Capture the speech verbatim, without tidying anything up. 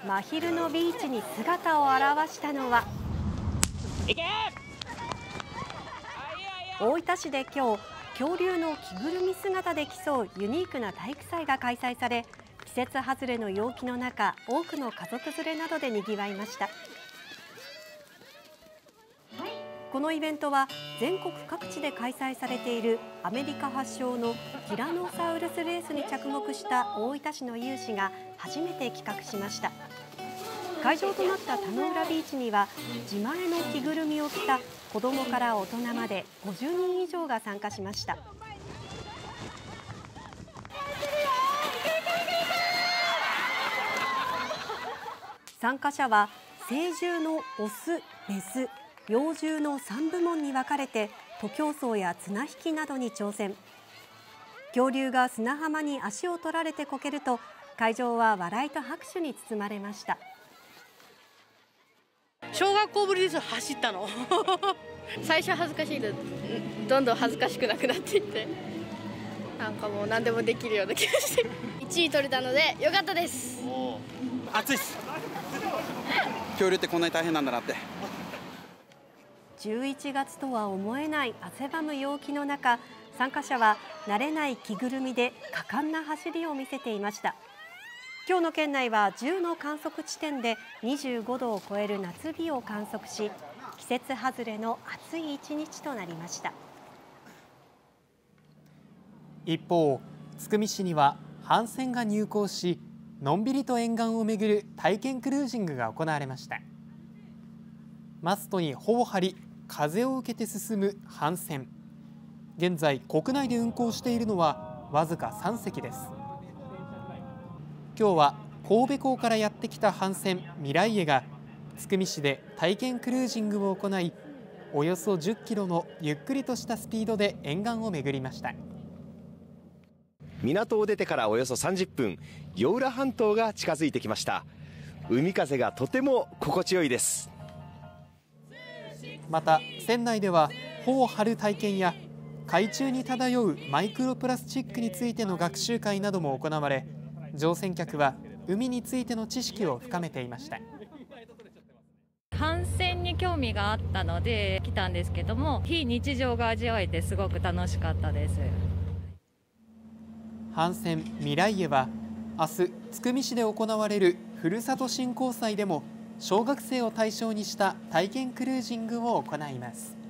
真昼のビーチに姿を現したのは、大分市で今日、恐竜の着ぐるみ姿で競うユニークな体育祭が開催され、季節外れの陽気の中、多くの家族連れなどでにぎわいました。このイベントは全国各地で開催されているアメリカ発祥のティラノサウルスレースに着目した大分市の有志が初めて企画しました。会場となった田野浦ビーチには、自前の着ぐるみを着た子どもから大人までごじゅうにん以上が参加しました。参加者は成獣のオス、メス、幼獣のさんぶもんに分かれて徒競走や綱引きなどに挑戦。恐竜が砂浜に足を取られてこけると、会場は笑いと拍手に包まれました。 小学校ぶりです、走ったの最初恥ずかしいけど、どんどん恥ずかしくなくなっていって、なんかもう何でもできるような気がしていちい取れたので良かったです。 暑いっす。恐竜ってこんなに大変なんだなって。 じゅういちがつとは思えない汗ばむ陽気の中、参加者は慣れない着ぐるみで果敢な走りを見せていました。今日の県内はじゅうの観測地点でにじゅうごどを超える夏日を観測し、季節外れの暑い一日となりました。 一方、津久見市には帆船が入港し、のんびりと沿岸を巡る体験クルージングが行われました。マストに帆を張り、風を受けて進む帆船。現在国内で運航しているのはわずかさんせきです。今日は神戸港からやってきた帆船ミライエが津久見市で体験クルージングを行い、およそじゅっキロのゆっくりとしたスピードで沿岸を巡りました。 港を出てからおよそさんじゅっぷん、与浦半島が近づいてきました。海風がとても心地よいです。 また船内では帆を張る体験や海中に漂うマイクロプラスチックについての学習会なども行われ、乗船客は海についての知識を深めていました。 帆船に興味があったので来たんですけども、非日常が味わえてすごく楽しかったです。 帆船ミライエは明日津久見市で行われるふるさと振興祭でも小学生を対象にした体験クルージングを行います。